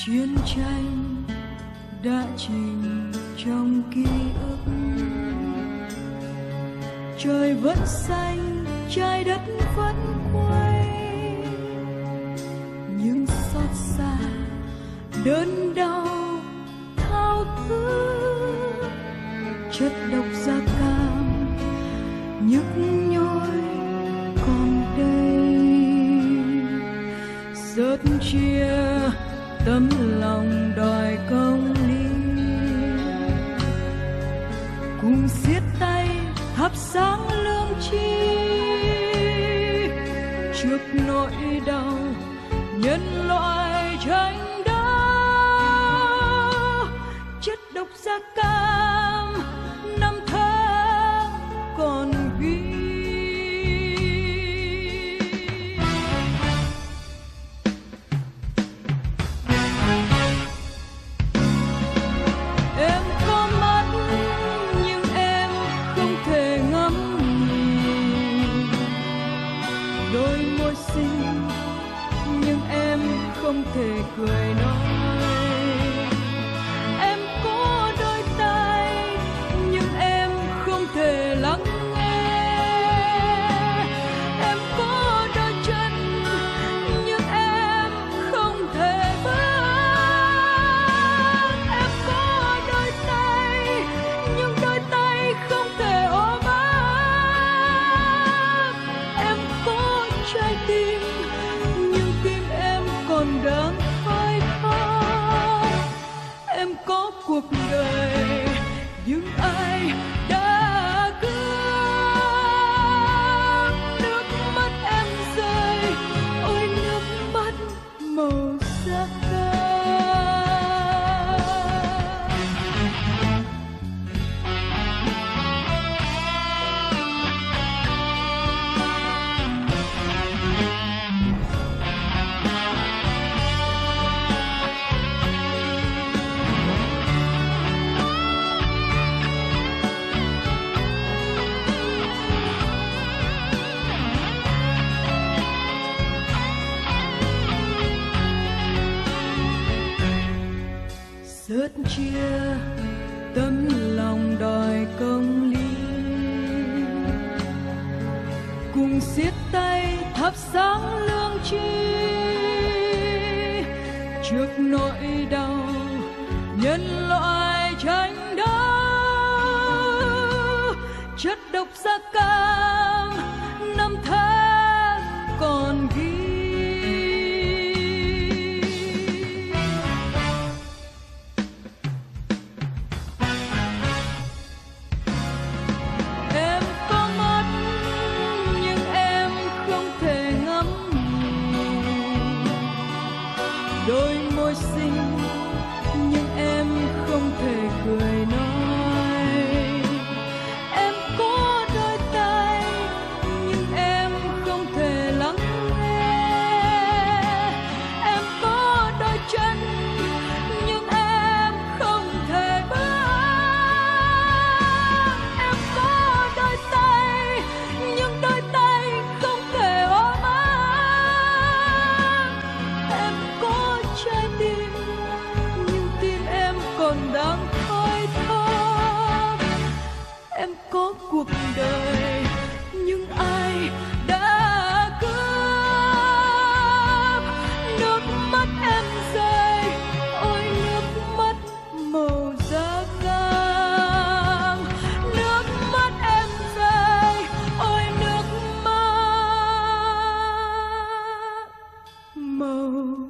chiến tranh đã chìm trong ký ức. Trời vẫn xanh, trái đất vẫn quay, nhưng xót xa đớn đau thao thức. Chất độc da cam nhức nhối còn đây, rớt chia tấm lòng đòi công lý, cùng siết tay thắp sáng lương tri trước nỗi đau nhân loại tranh đấu. Chất độc da cam năm tháng còn ghi. Em có mắt nhưng em không thể ngắm nhìn, đôi môi xinh nhưng em không thể cười nói. Em có đôi tay nhưng em không thể lắng nghe. Em có đôi chân nhưng em không thể bước. Em có đôi tay nhưng đôi tay không thể ôm ấp. Em có trái tim nhưng tim em còn đang phai phai. Em có cuộc đời nhưng ai đã cướp. Nước mắt em rơi, ôi nước mắt màu da cam. Rớt chia tấm lòng đòi công lý, cùng siết tay thắp sáng lương tri trước nỗi đau nhân loại tranh đấu. Chất độc da cam năm tháng còn ghi. Em có mắt nhưng em không thể ngắm nhìn, đôi môi xinh nhưng em không thể cười nói. Em có đôi tay nhưng em không thể lắng nghe. Em có đôi chân nhưng em không thể bước. Em có đôi tay nhưng đôi tay không thể ôm ấp. Em có trái tim nhưng tim em còn đang thoi thóp. Em có cuộc đời nhưng ai đã cướp. Nước mắt em rơi, ôi nước mắt màu da cam. Nước mắt em rơi, ôi nước mắt màu